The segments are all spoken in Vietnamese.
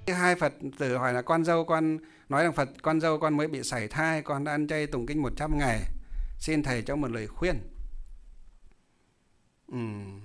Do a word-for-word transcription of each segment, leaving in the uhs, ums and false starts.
Hai Phật tử hỏi là con dâu con nói rằng Phật con dâu con mới bị sảy thai, con đã ăn chay tụng kinh một trăm ngày, xin thầy cho một lời khuyên. Uhm.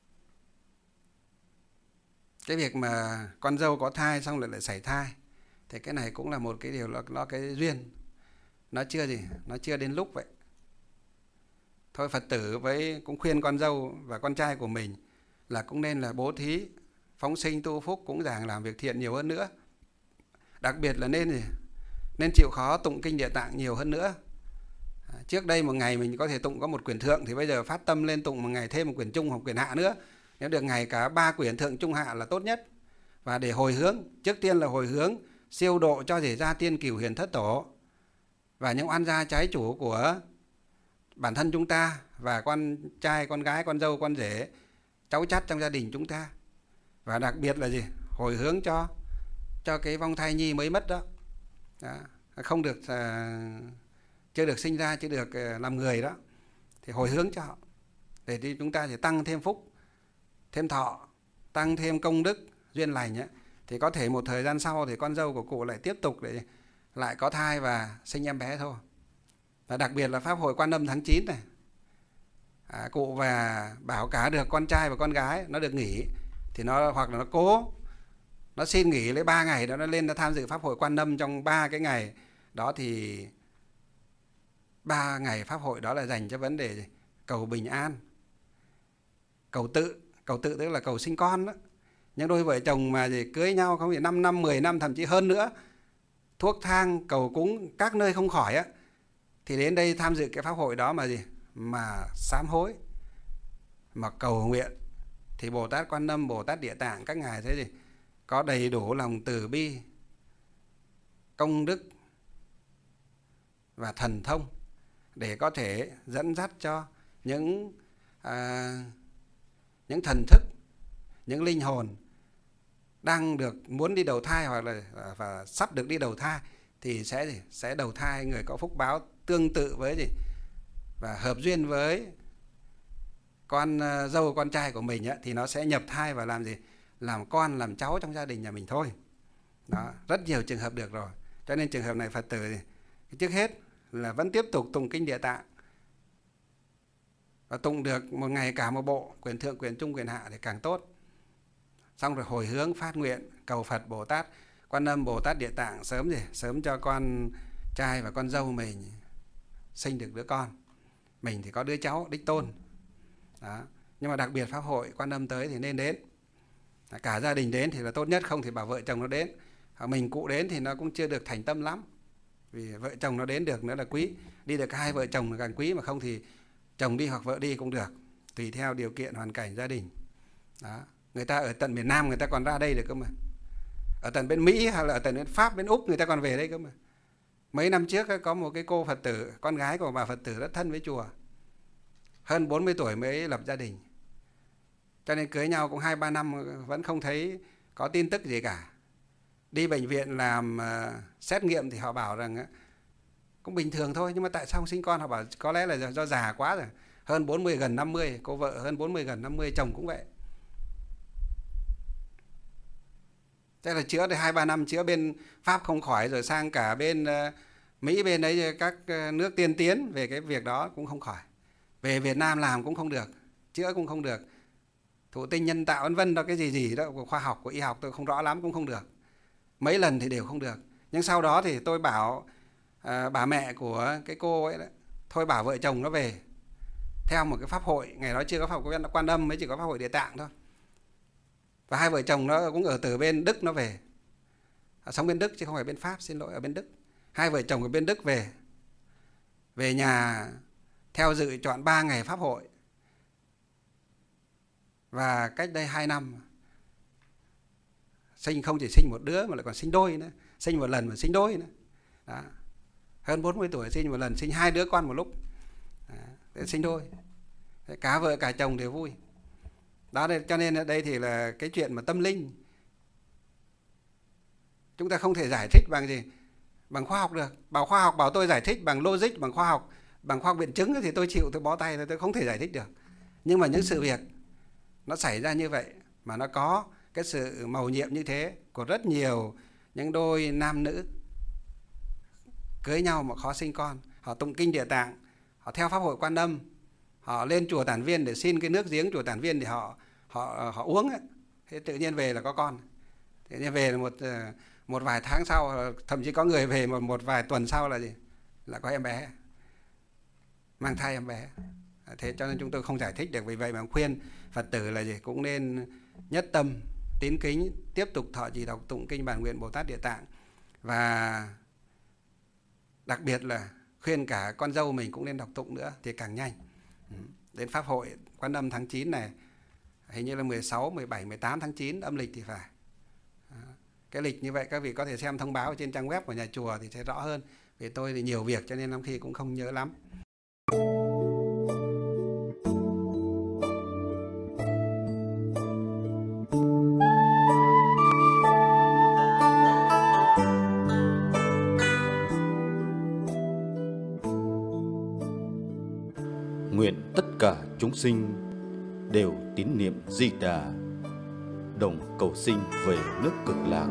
Cái việc mà con dâu có thai xong lại lại sảy thai thì cái này cũng là một cái điều nó, nó cái duyên, nó chưa gì nó chưa đến lúc vậy. Thôi Phật tử với cũng khuyên con dâu và con trai của mình là cũng nên là bố thí, phóng sinh tu phúc, cũng giảng làm việc thiện nhiều hơn nữa. Đặc biệt là nên gì nên chịu khó tụng kinh Địa Tạng nhiều hơn nữa. À, trước đây một ngày mình có thể tụng có một quyển thượng, thì bây giờ phát tâm lên tụng một ngày thêm một quyển trung hoặc quyển hạ nữa. Nếu được ngày cả ba quyển thượng trung hạ là tốt nhất. Và để hồi hướng, trước tiên là hồi hướng siêu độ cho rể gia tiên cửu hiền thất tổ và những oan gia trái chủ của bản thân chúng ta và con trai, con gái, con dâu, con rể, cháu chắt trong gia đình chúng ta. Và đặc biệt là gì hồi hướng cho cho cái vong thai nhi mới mất đó, đó. Không được uh, chưa được sinh ra, chưa được uh, làm người đó, thì hồi hướng cho họ để đi chúng ta sẽ tăng thêm phúc, thêm thọ, tăng thêm công đức duyên lành ấy. Thì có thể một thời gian sau thì con dâu của cụ lại tiếp tục để lại có thai và sinh em bé thôi. Và đặc biệt là pháp hội Quan Âm tháng chín này, à, cụ và bảo cả được con trai và con gái nó được nghỉ, thì nó hoặc là nó cố nó xin nghỉ lấy ba ngày đó, nó lên nó tham dự pháp hội Quan Âm trong ba cái ngày đó. Thì ba ngày pháp hội đó là dành cho vấn đề gì? Cầu bình an, cầu tự, cầu tự tức là cầu sinh con đó. Nhưng đôi vợ chồng mà gì cưới nhau không thì năm năm, mười năm, thậm chí hơn nữa, thuốc thang cầu cúng các nơi không khỏi á, thì đến đây tham dự cái pháp hội đó mà gì mà sám hối, mà cầu nguyện, thì Bồ Tát Quan Âm, Bồ Tát Địa Tạng các ngài thế gì có đầy đủ lòng từ bi, công đức và thần thông để có thể dẫn dắt cho những à, những thần thức, những linh hồn đang được muốn đi đầu thai hoặc là và sắp được đi đầu thai, thì sẽ gì sẽ đầu thai người có phúc báo tương tự với gì và hợp duyên với con uh, dâu con trai của mình ấy, thì nó sẽ nhập thai và làm gì làm con làm cháu trong gia đình nhà mình thôi. Đó, rất nhiều trường hợp được rồi. Cho nên trường hợp này Phật tử thì trước hết là vẫn tiếp tục tụng kinh Địa Tạng, và tụng được một ngày cả một bộ, quyển thượng, quyển trung, quyển hạ thì càng tốt. Xong rồi hồi hướng phát nguyện cầu Phật Bồ Tát Quan Âm, Bồ Tát Địa Tạng sớm gì sớm cho con trai và con dâu mình sinh được đứa con, mình thì có đứa cháu đích tôn. Đó. Nhưng mà đặc biệt pháp hội Quan Âm tới thì nên đến, cả gia đình đến thì là tốt nhất, không thì bảo vợ chồng nó đến. Mình cụ đến thì nó cũng chưa được thành tâm lắm, vì vợ chồng nó đến được nữa là quý, đi được hai vợ chồng là càng quý, mà không thì chồng đi hoặc vợ đi cũng được, tùy theo điều kiện hoàn cảnh gia đình. Đó. Người ta ở tận miền Nam người ta còn ra đây được cơ mà, ở tận bên Mỹ hay là ở tận bên Pháp, bên Úc người ta còn về đây cơ mà. Mấy năm trước có một cái cô Phật tử, con gái của bà Phật tử rất thân với chùa, hơn bốn mươi tuổi mới lập gia đình, cho nên cưới nhau cũng hai ba năm vẫn không thấy có tin tức gì cả. Đi bệnh viện làm uh, xét nghiệm thì họ bảo rằng uh, cũng bình thường thôi, nhưng mà tại sao không sinh con? Họ bảo có lẽ là do, do già quá rồi, hơn bốn mươi gần năm mươi, cô vợ hơn bốn mươi gần năm mươi, chồng cũng vậy. Thế là chữa được hai ba năm, chữa bên Pháp không khỏi rồi sang cả bên uh, Mỹ, bên ấy các uh, nước tiên tiến về cái việc đó cũng không khỏi. Về Việt Nam làm cũng không được, chữa cũng không được, thụ tinh nhân tạo vân vân đó, cái gì gì đó của khoa học, của y học tôi không rõ lắm, cũng không được. Mấy lần thì đều không được. Nhưng sau đó thì tôi bảo à, bà mẹ của cái cô ấy đó, thôi bảo vợ chồng nó về theo một cái pháp hội, ngày đó chưa có pháp hội Quan Âm, mới chỉ có pháp hội Địa Tạng thôi. Và hai vợ chồng nó cũng ở từ bên Đức nó về, à, sống bên Đức chứ không phải bên Pháp, xin lỗi, ở bên Đức. Hai vợ chồng ở bên Đức về, về nhà theo dự chọn ba ngày pháp hội. Và cách đây hai năm sinh không chỉ sinh một đứa mà lại còn sinh đôi nữa, sinh một lần mà sinh đôi nữa. Đó. Hơn bốn mươi tuổi sinh một lần, sinh hai đứa con một lúc. Đó. Sinh đôi. Cả vợ cả chồng đều vui. Đó, cho nên ở đây thì là cái chuyện mà tâm linh chúng ta không thể giải thích bằng gì? Bằng khoa học được. Bảo khoa học bảo tôi giải thích bằng logic, bằng khoa học, bằng khoa học biện chứng thì tôi chịu, tôi bó tay, tôi không thể giải thích được. Nhưng mà những sự việc nó xảy ra như vậy mà nó có cái sự mầu nhiệm như thế của rất nhiều những đôi nam nữ cưới nhau mà khó sinh con. Họ tụng kinh Địa Tạng, họ theo pháp hội Quan Âm, họ lên chùa Tản Viên để xin cái nước giếng chùa Tản Viên để họ họ họ uống ấy. Thế tự nhiên về là có con. Tự nhiên về là một một vài tháng sau, thậm chí có người về một một vài tuần sau là gì? Là có em bé, mang thai em bé. Thế cho nên chúng tôi không giải thích được. Vì vậy mà khuyên Phật tử là gì? Cũng nên nhất tâm tín kính, tiếp tục thọ trì đọc tụng kinh Bản Nguyện Bồ Tát Địa Tạng. Và đặc biệt là khuyên cả con dâu mình cũng nên đọc tụng nữa thì càng nhanh. Đến Pháp hội Quan Âm tháng chín này, hình như là mười sáu, mười bảy, mười tám tháng chín âm lịch thì phải. Cái lịch như vậy các vị có thể xem thông báo trên trang web của nhà chùa thì sẽ rõ hơn. Vì tôi thì nhiều việc cho nên lắm khi cũng không nhớ lắm. Nguyện tất cả chúng sinh đều tín niệm Di Đà, đồng cầu sinh về nước Cực Lạc.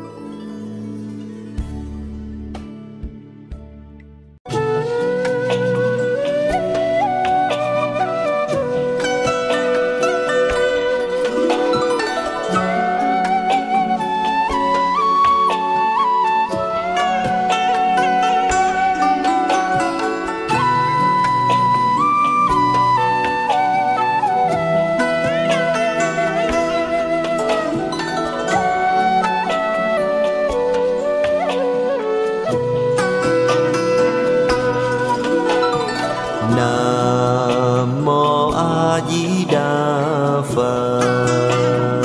Nam Mô A Di Đà Phật.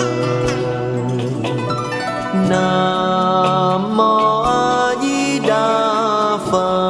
Nam Mô A Di Đà Phật.